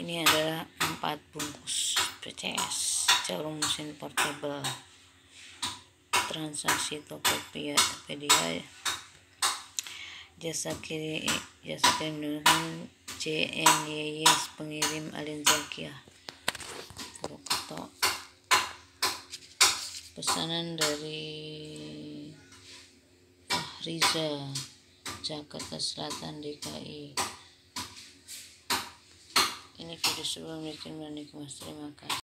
Ini adalah 4 bungkus PCS jarum mesin portable, transaksi Tokopedia, jasa kirim dengan CNYY, pengirim Alin Zakia, Purwokerto. Pesanan dari Fahriza, Jakarta Selatan, DKI. Ini video sebelum bikin, terima kasih.